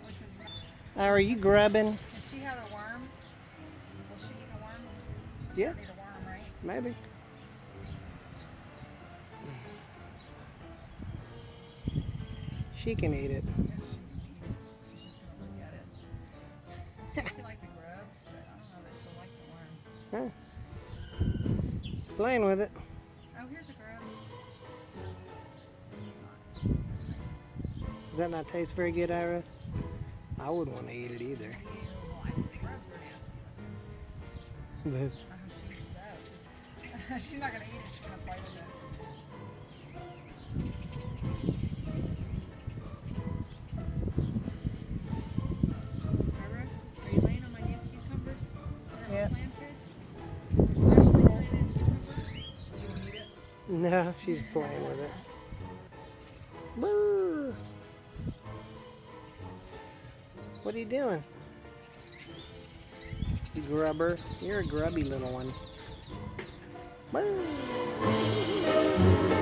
Are you grubbing? Does she have a worm? Will she eat a worm? Yeah. Eat a worm, right? Maybe. She can eat it. Yes, she can eat it. She's just gonna look at it. She likes the grubs, but I don't know that she'll like the worm. Huh. Playing with it. Oh, here's a grub. Does that not taste very good, Ira? I wouldn't want to eat it either. Well, I think grubs are nasty. But She eats those. She's not gonna eat it. She's gonna play with it. Ira, are you laying on my new cucumbers? Yeah. Planted? Freshly planted cucumbers? You want to eat it? no, she's playing with it. Boo! What are you doing? You grubber. You're a grubby little one. Boo!